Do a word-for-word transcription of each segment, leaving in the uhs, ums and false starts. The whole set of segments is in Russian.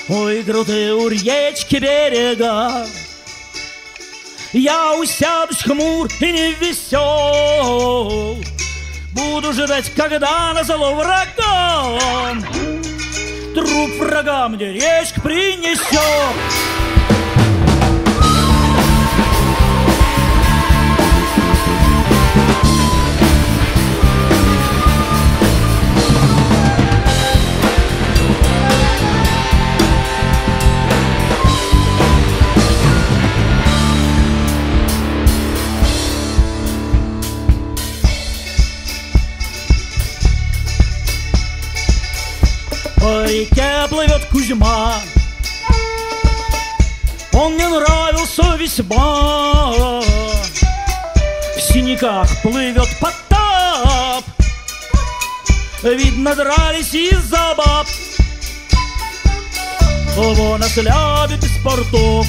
Ой, крутые у речки берега, я усядусь хмур и не весел, буду ждать, когда назло врагам труп врага мне речка принесет. По реке плывет Кузьма, он мне нравился весьма. В синяках плывет Потап, видно, дрались из-за баб. Вон ослябит из портов,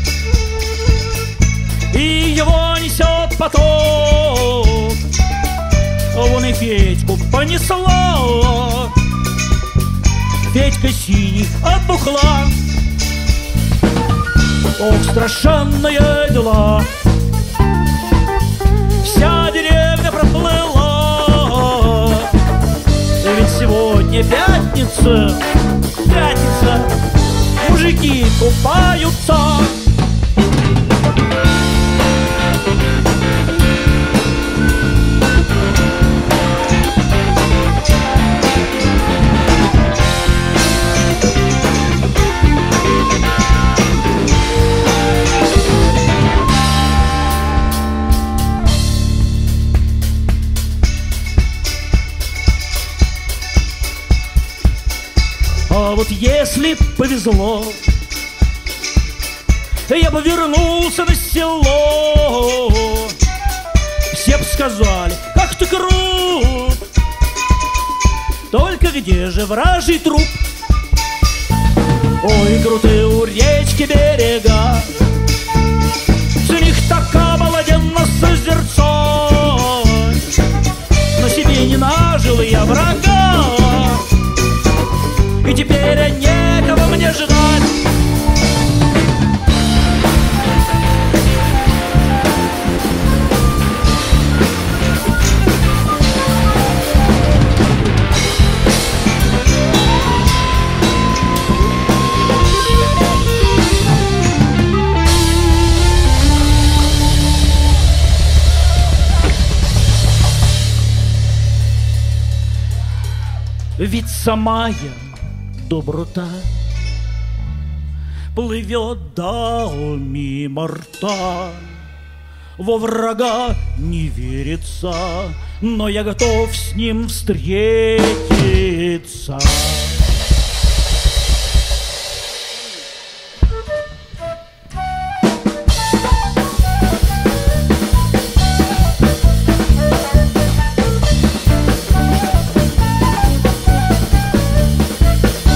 и его несет поток. Вон и Федьку понесла, Федька синий от бухла. Ох, страшенные дела, вся деревня проплыла. Ведь сегодня пятница, пятница, мужики купаются. А вот если б повезло, я бы вернулся на село, все б сказали: как ты крут! Только где же вражий труп? Ой, крутые у речки берега, с них так обалденно созерцать. На себе не нажил я врага, и теперь некого мне ждать. Ведь самая доброта плывет да мимо рта. Во врага не верится, но я готов с ним встретиться.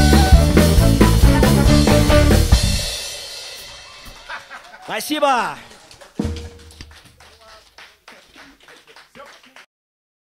Спасибо!